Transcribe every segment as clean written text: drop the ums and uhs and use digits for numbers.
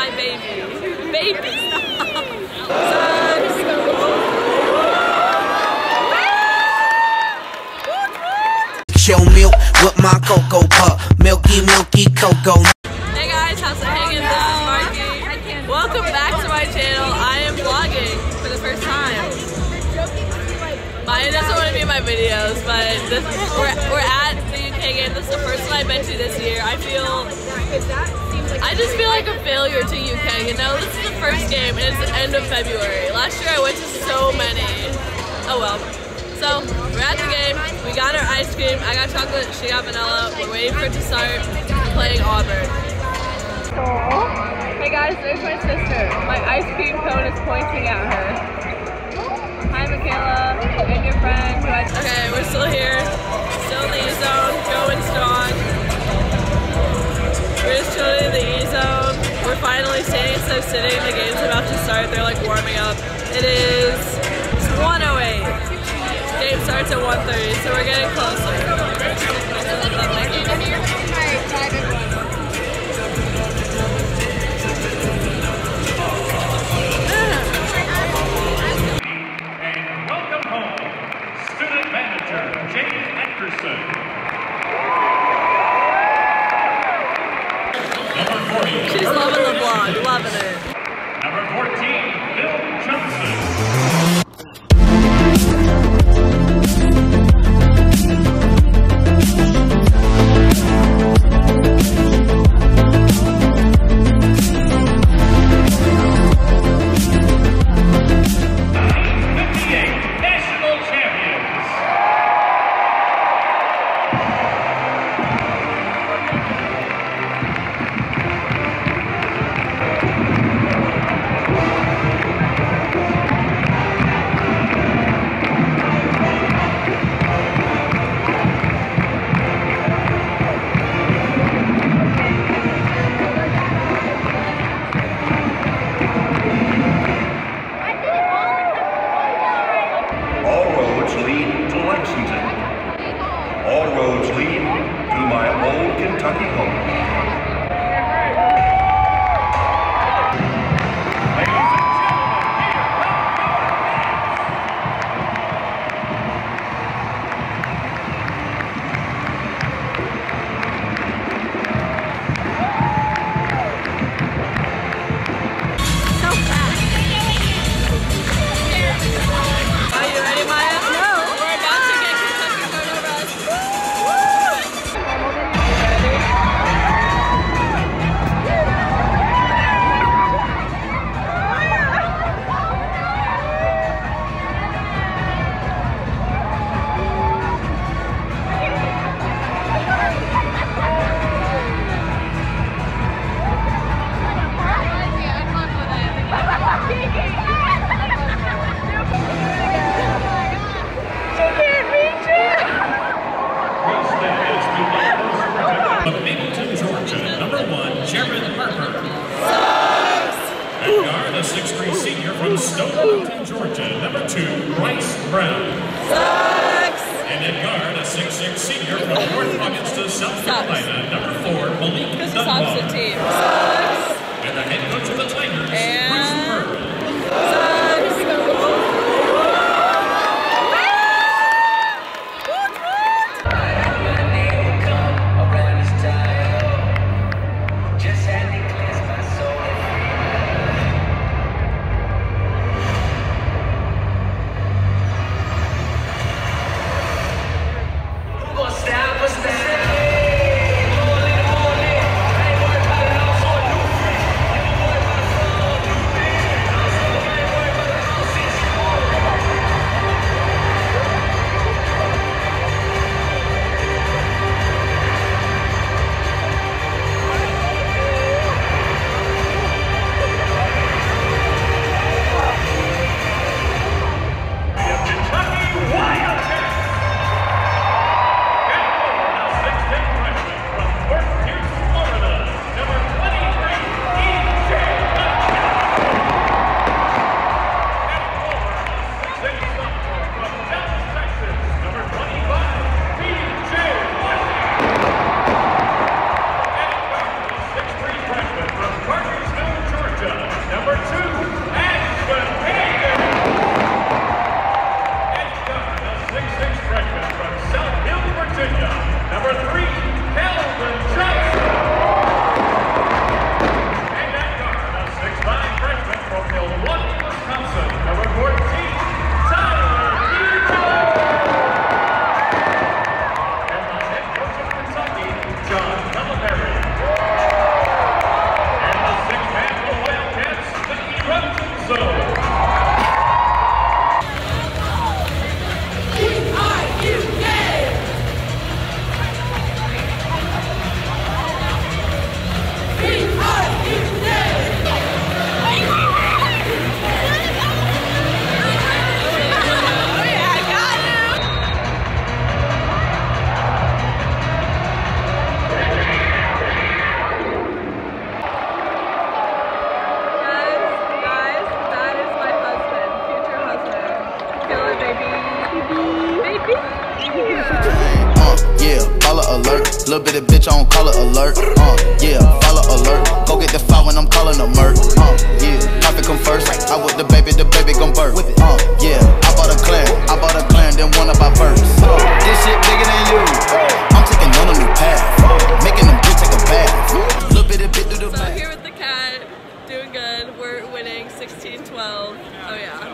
my baby. Baby! Show milk with my cocoa pup. Milky, milky cocoa. Hey guys, how's it hanging? This is Marky. Welcome back to my channel. I am vlogging for the first time. Maya doesn't want to be in my videos, but we're at the UK game. This is the first one I've been to this year. I just feel like a failure to UK, you know? This is the first game and it's the end of February. Last year I went to so many. Oh well. So, we're at the game. We got our ice cream. I got chocolate, she got vanilla. We're waiting for it to start playing Auburn. Hey guys, there's my sister. My ice cream cone is pointing at her. Hi Michaela, and your friend. Okay, we're still here. Still in the E-zone, going strong. We're just chilling in the E-zone. We're finally staying instead of sitting. The game's about to start. They're like warming up. It is 1:08. Game starts at 1:30, so we're getting closer. And welcome home, student manager James Anderson. Number 40. She's loving the vlog, loving it. Number 14, Phil Johnson. All roads lead to my old Kentucky home. Virginia, number 3, Calvin Johnson. And at guard, a 6'9" freshman from Milwaukee, Wisconsin, number 14, Tyler Ito. And the head coach of Kentucky, John Calipari. And the 6th-man for the Wildcats, Mickey Robinson. Little bit of bitch, I don't call it alert. Yeah, follow alert. Go get the file when I'm calling a murk. Yeah, profit come first. I with the baby gon' birth. Yeah, I bought a clan, then one of my verse. This shit bigger than you. I'm taking on a new path, making them bitch take a bath. Little bit of bit do the So here with the cat, doing good. We're winning 16-12. Oh yeah.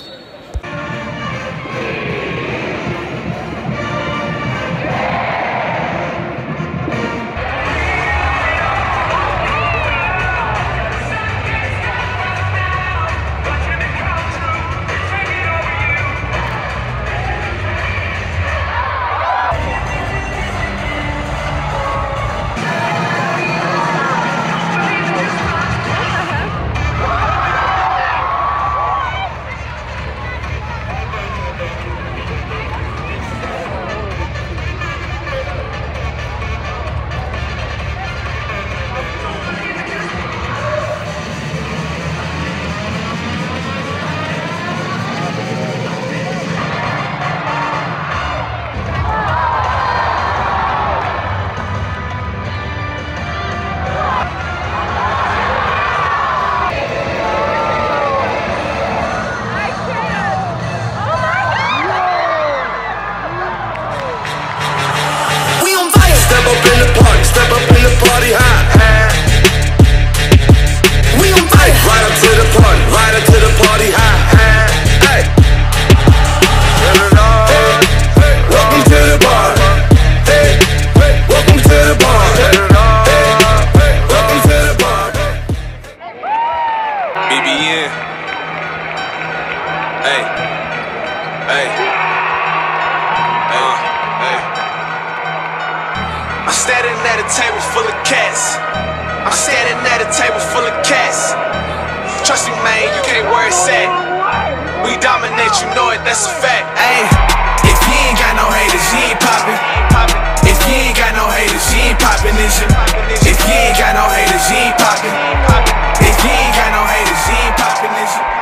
I'm standing at a table full of cats. I'm standing at a table full of cats. Trust me, man, you can't where it's at. We dominate, you know it, that's a fact. Ayy, if you ain't got no haters, you ain't poppin'. If you ain't got no haters, you ain't poppin', is you? If you ain't got no haters, you ain't poppin'. If you ain't got no haters, you ain't poppin', is you?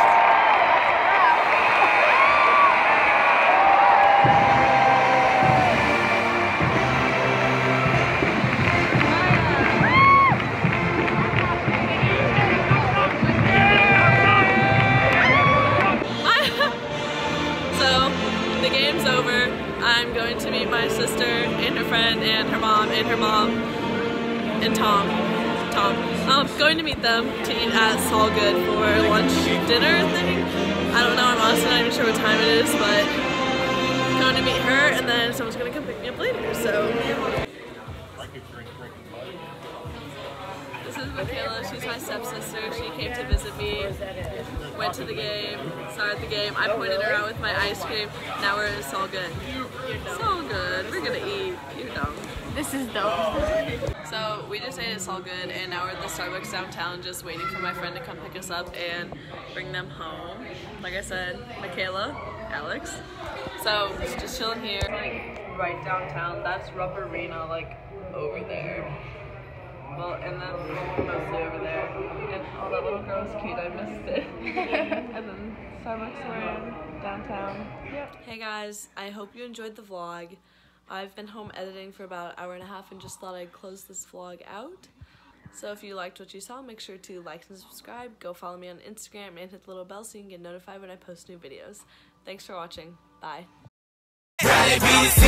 The game's over. I'm going to meet my sister and her friend and her mom and Tom. Going to meet them to eat at Sol Good for lunch, dinner thing. I don't know, I'm honestly not even sure what time it is, but I'm going to meet her and then someone's going to come pick me up later, so. This is Michaela, she's my stepsister. She came to visit me, went to the game, started the game. I pointed her out with my ice cream. Now we're at Sol Good. Sol Good, we're gonna eat. You're dumb. This is dope. So we just ate at Sol Good and now we're at the Starbucks downtown just waiting for my friend to come pick us up and bring them home. Like I said, Michaela, Alex. So just chilling here. Like right downtown, that's Rubber Arena, like over there. Well, and then mostly over there. And oh, that little girl was cute, I missed it. And then Starbucks were in downtown. Yep. Hey guys, I hope you enjoyed the vlog. I've been home editing for about an hour and a half and just thought I'd close this vlog out. So if you liked what you saw, make sure to like and subscribe. Go follow me on Instagram and hit the little bell so you can get notified when I post new videos. Thanks for watching. Bye.